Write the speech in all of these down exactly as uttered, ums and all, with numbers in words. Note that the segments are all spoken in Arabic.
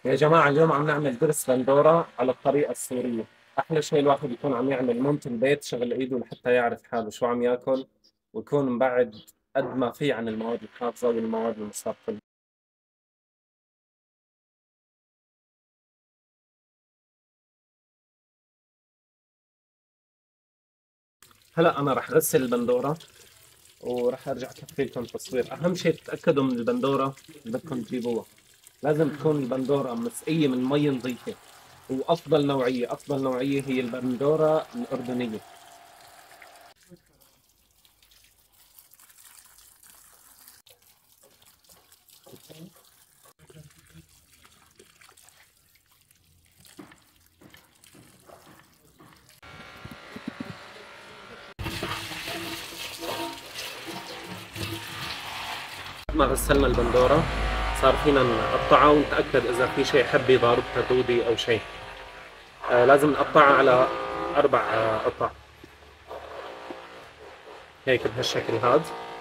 يا جماعة اليوم عم نعمل درس بندورة على الطريقة السورية. أحلى شيء الواحد يكون عم يعمل مونت البيت شغل إيده لحتى يعرف حاله شو عم ياكل، ويكون مبعد قد ما في عن المواد الحافظة والمواد المستقبل. هلا أنا رح غسل البندورة ورح أرجع أكفي لكم تصوير. أهم شيء تتأكدوا من البندورة اللي بدكم تجيبوها، لازم تكون البندورة مسقية من مي نظيفة. وأفضل نوعية أفضل نوعية هي البندورة الأردنية. ما غسلنا البندورة صار فينا نقطعها ونتأكد إذا في شيء حبي ضاربتها دودي أو شيء. آه لازم نقطعها على أربع آه قطع هيك بهالشكل هذا.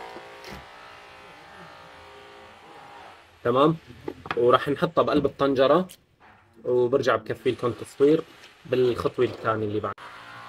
تمام. وراح نحطها بقلب الطنجرة وبرجع بكفي لكم تصوير بالخطوة الثانية اللي بعد.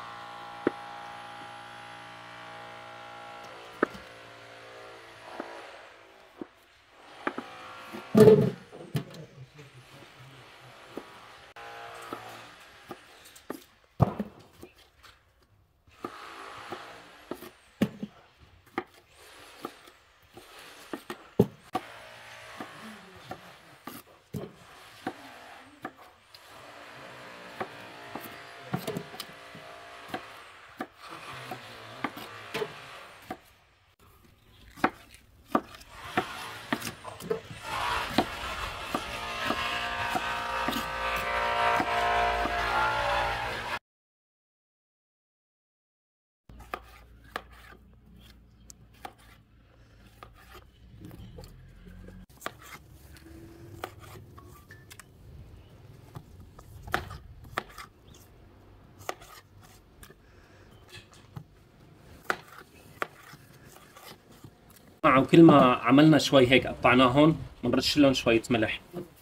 وكل ما عملنا شوي هيك قطعناهم بنرش لهم شوية ملح.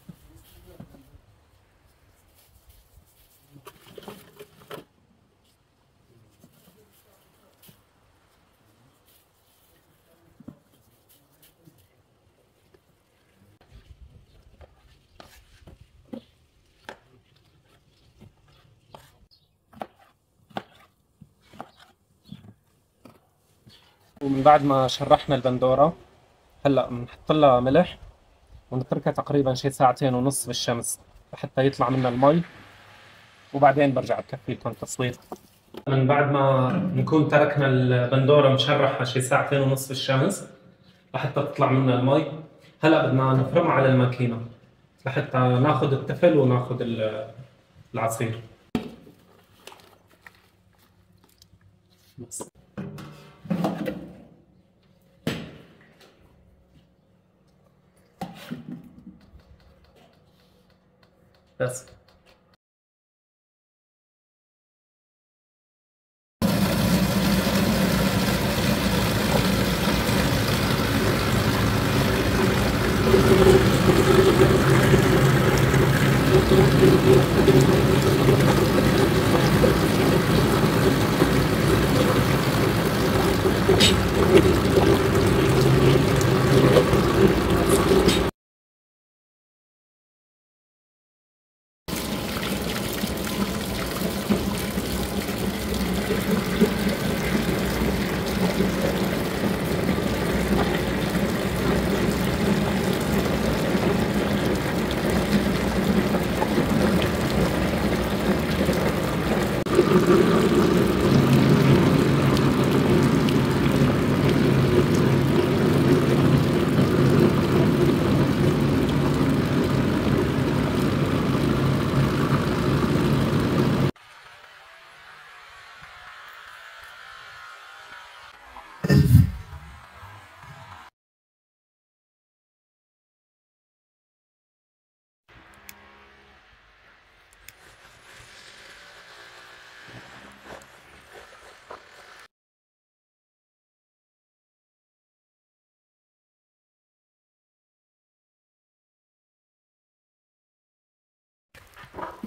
ومن بعد ما شرحنا البندورة هلا بنحط لها ملح ونتركها تقريبا شي ساعتين ونص بالشمس لحتى يطلع منها المي، وبعدين برجع بكفي لكم تصوير. من بعد ما نكون تركنا البندورة مشرحة شي ساعتين ونص بالشمس لحتى تطلع منها المي، هلا بدنا نفرمها على الماكينة لحتى ناخذ التفل وناخذ العصير. بس. بس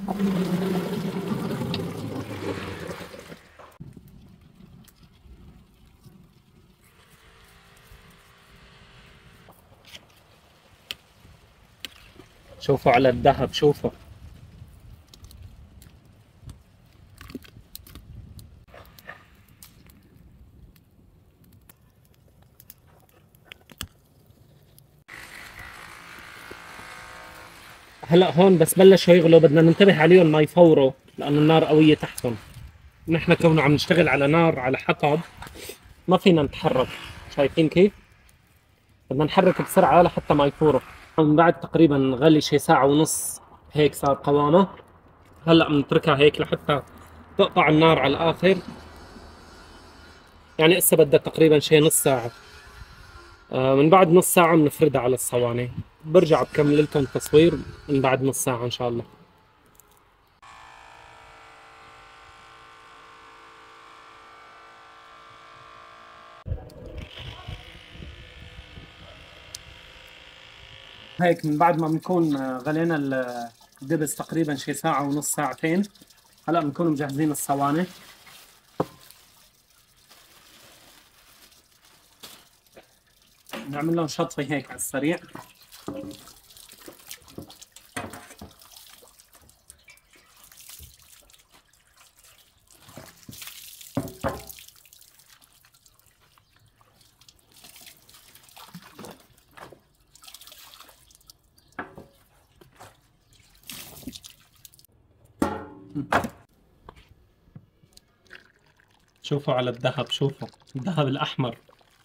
شوفوا على الذهب، شوفوا. هلا هون بس بلشوا يغلوا، بدنا ننتبه عليهم ما يفوروا لانه النار قويه تحتهم. نحن كونه عم نشتغل على نار على حطب ما فينا نتحرك، شايفين كيف؟ بدنا نحرك بسرعه لحتى ما يفوروا. من بعد تقريبا غلي شي ساعه ونص هيك صار قوامه. هلا بنتركها هيك لحتى تقطع النار على الاخر. يعني هسه بدها تقريبا شي نص ساعه. آه من بعد نص ساعه بنفردها على الصواني. برجع بكمل لكم تصوير من بعد نص ساعه ان شاء الله. هيك من بعد ما بنكون غلينا الدبس تقريبا شي ساعة ونص ساعتين، هلا بنكون مجهزين الصواني. نعمل لهم شطفة هيك على السريع. شوفوا على الذهب، شوفوا الذهب الأحمر.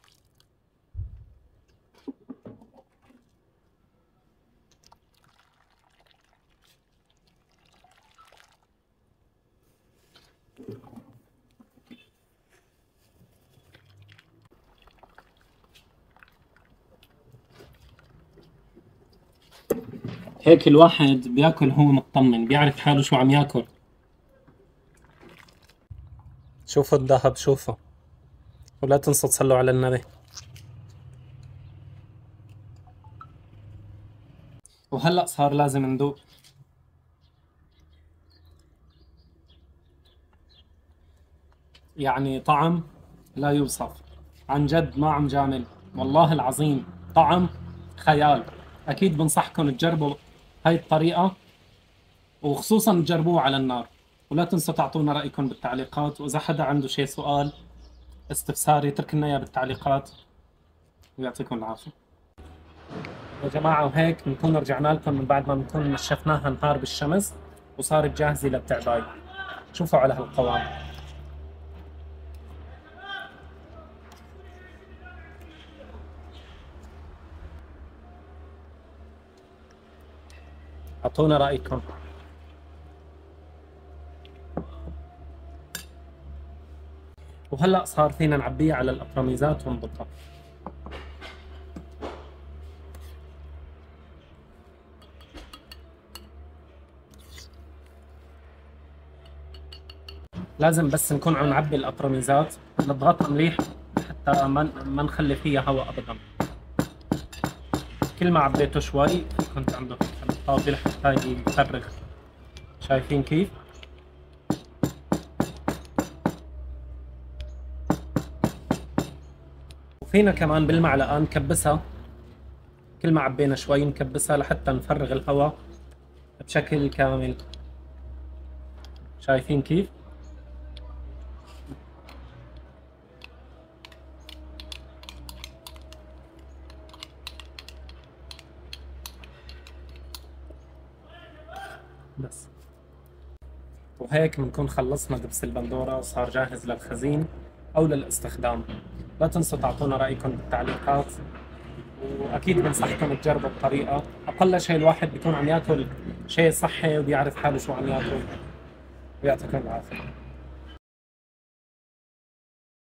هيك الواحد بياكل هو مطمن، بيعرف حاله شو عم ياكل. شوفوا الذهب، شوفوا. ولا تنسوا تصلوا على النبي. وهلأ صار لازم ندوق. يعني طعم لا يوصف، عن جد ما عم جامل، والله العظيم طعم خيال. أكيد بنصحكم تجربوا هاي الطريقة، وخصوصا تجربوه على النار. ولا تنسوا تعطونا رأيكم بالتعليقات، وإذا حدا عنده شي سؤال استفسار يترك لنا إياه بالتعليقات. ويعطيكم العافية يا جماعة. وهيك بنكون رجعنا لكم من بعد ما بنكون نشفناها نهار بالشمس وصارت جاهزة للتعباية. شوفوا على هالقوام. أعطونا رأيكم. وهلأ صار فينا نعبيها على الأطرميزات ونضبطها. لازم بس نكون عم نعبي الأطرميزات نضغطها مليح حتى ما ما نخلي فيها هواء أبدا. كل ما عبيته شوي كنت عنده الطاولة حتى يفرغ. شايفين كيف؟ وفينا كمان بالمعلقة نكبسها. كل ما عبينا شوي نكبسها لحتى نفرغ الهواء بشكل كامل. شايفين كيف؟ بس. وهيك بنكون خلصنا دبس البندورة وصار جاهز للخزين أو للاستخدام. لا تنسوا تعطونا رأيكم بالتعليقات، وأكيد بنصحكم تجربوا الطريقة. أقل شيء الواحد بيكون عم ياكل شيء صحي وبيعرف حاله شو عم ياكل. ويعطيكم العافية.